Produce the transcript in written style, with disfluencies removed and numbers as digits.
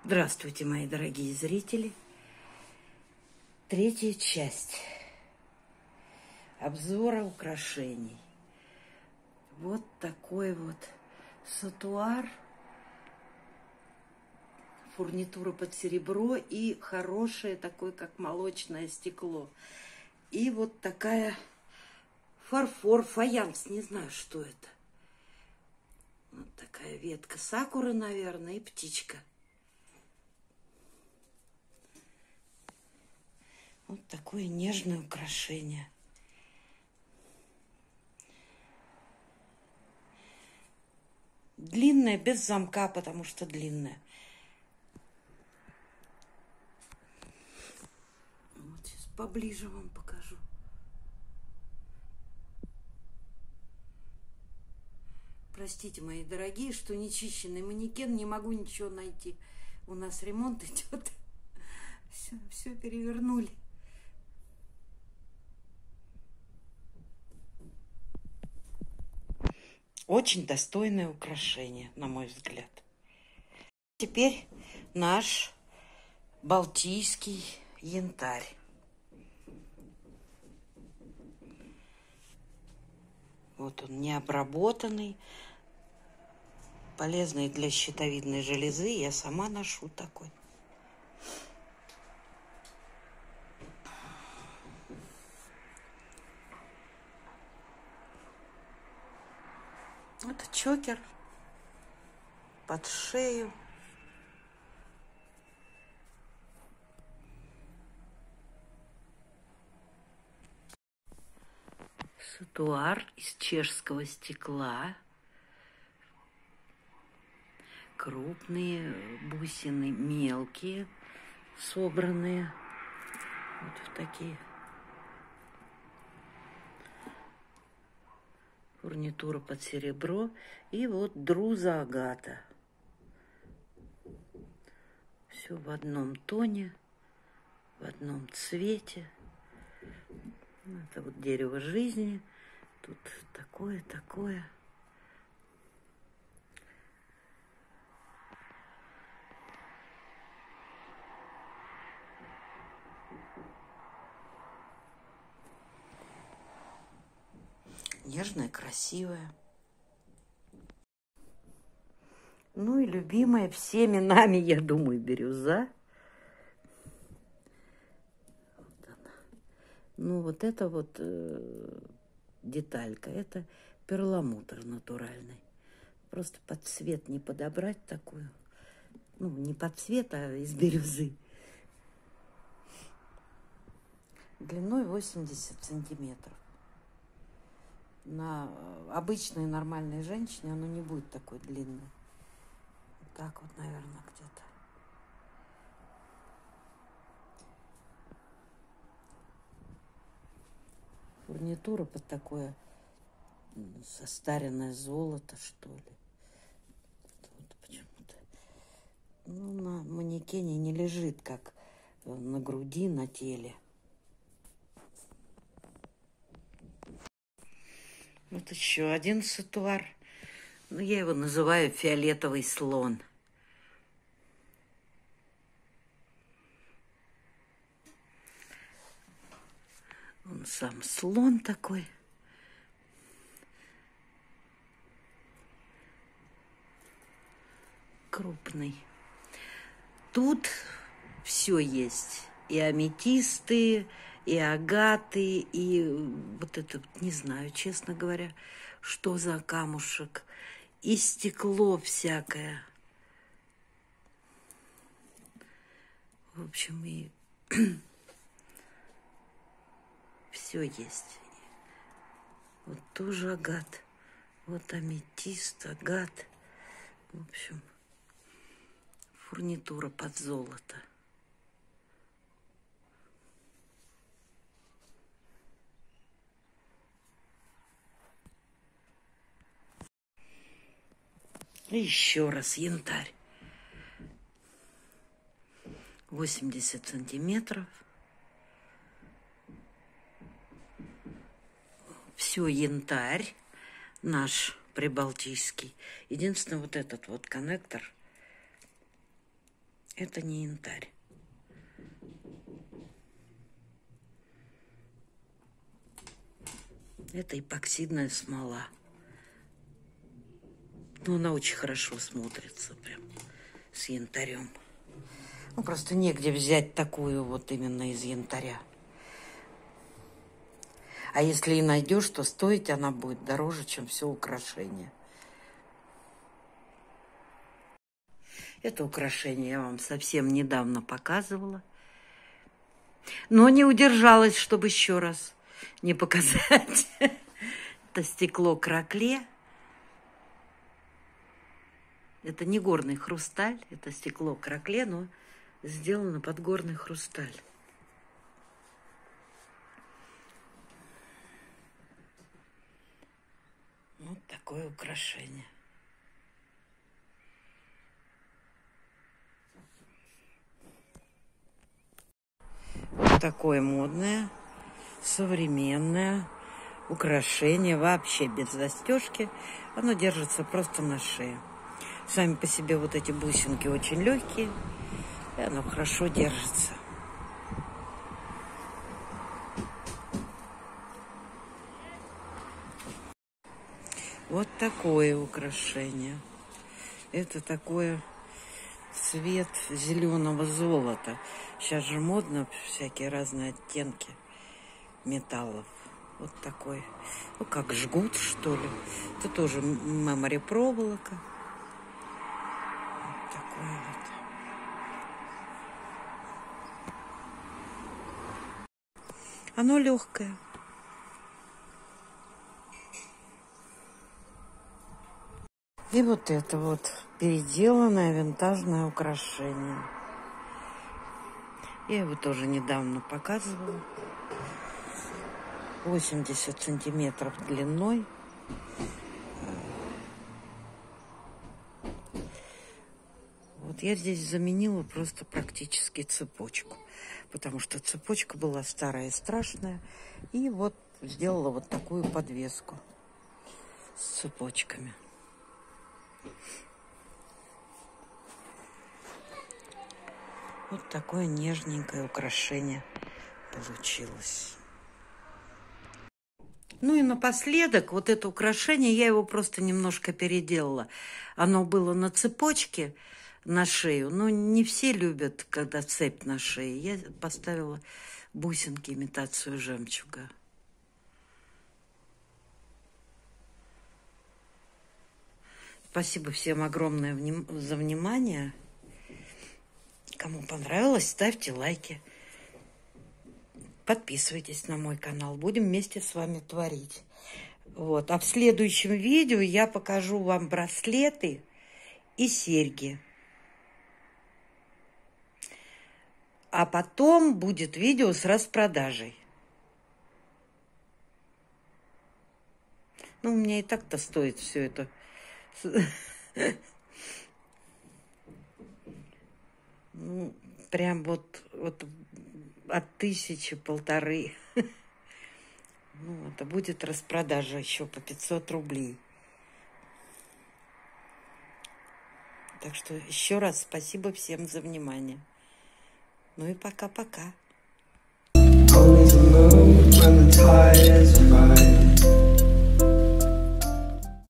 Здравствуйте, мои дорогие зрители. Третья часть обзора украшений. Вот такой вот сатуар, фурнитура под серебро и хорошее такое, как молочное стекло. И вот такая фарфор, фаянс, не знаю, что это. Вот такая ветка сакуры, наверное, и птичка. Вот такое нежное украшение. Длинное, без замка, потому что длинное. Вот сейчас поближе вам покажу. Простите, мои дорогие, что нечищенный манекен, не могу ничего найти. У нас ремонт идет. Все перевернули. Очень достойное украшение, на мой взгляд. Теперь наш балтийский янтарь. Вот он, необработанный, полезный для щитовидной железы. Я сама ношу такой. Это чокер под шею. Сатуар из чешского стекла. Крупные бусины, мелкие, собранные вот в такие. Фурнитура под серебро. И вот друза агата. Все в одном тоне, в одном цвете. Это вот дерево жизни. Тут такое. Нежное, красивое. Ну и любимая всеми нами, я думаю, бирюза. Вот она. Ну вот это вот деталька, это перламутр натуральный. Просто под цвет не подобрать такую. Ну, не под цвет, а из бирюзы. Длиной 80 сантиметров. На обычной нормальной женщине оно не будет такой длинной. Вот так вот, наверное, где-то. Фурнитура под такое состаренное золото, что ли. Вот почему-то. Ну, на манекене не лежит, как на груди, на теле. Вот еще один сатуар. Ну, я его называю фиолетовый слон. Он сам слон такой. Крупный. Тут все есть. И аметисты, и агаты, и вот это, не знаю, честно говоря, что за камушек. И стекло всякое. В общем, и все есть. Вот тоже агат. Вот аметист, агат. В общем, фурнитура под золото. И еще раз янтарь. 80 сантиметров. Все янтарь наш прибалтийский. Единственное, вот этот вот коннектор Это не янтарь. Это эпоксидная смола. Но она очень хорошо смотрится прям с янтарем. Ну, просто негде взять такую вот именно из янтаря. А если и найдешь, то стоить она будет дороже, чем все украшение. Это украшение я вам совсем недавно показывала. Но не удержалась, чтобы еще раз не показать. Это стекло кракле. Это не горный хрусталь, это стекло кракле, но сделано под горный хрусталь. Вот такое украшение. Вот такое модное, современное украшение, вообще без застежки. Оно держится просто на шее. Сами по себе вот эти бусинки очень легкие, и оно хорошо держится. Вот такое украшение. Это такое цвет зеленого золота. Сейчас же модно всякие разные оттенки металлов. Вот такой, ну как жгут, что ли. Это тоже мемори проволока. Вот такой вот. Оно легкое. И вот это вот переделанное винтажное украшение. Я его тоже недавно показывала. 80 сантиметров длиной. Вот я здесь заменила просто практически цепочку. Потому что цепочка была старая и страшная. И вот сделала вот такую подвеску с цепочками. Вот такое нежненькое украшение получилось. Ну и напоследок, вот это украшение, я его просто немножко переделала. Оно было на цепочке на шею, но не все любят, когда цепь на шее. Я поставила бусинки, имитацию жемчуга. Спасибо всем огромное за внимание. Кому понравилось, ставьте лайки. Подписывайтесь на мой канал. Будем вместе с вами творить. Вот. А в следующем видео я покажу вам браслеты и серьги. А потом будет видео с распродажей. Ну, у меня и так-то стоит все это. Ну, прям вот от 1000–1500. Ну, это будет распродажа еще по 500 рублей. Так что еще раз спасибо всем за внимание. Ну и пока-пока.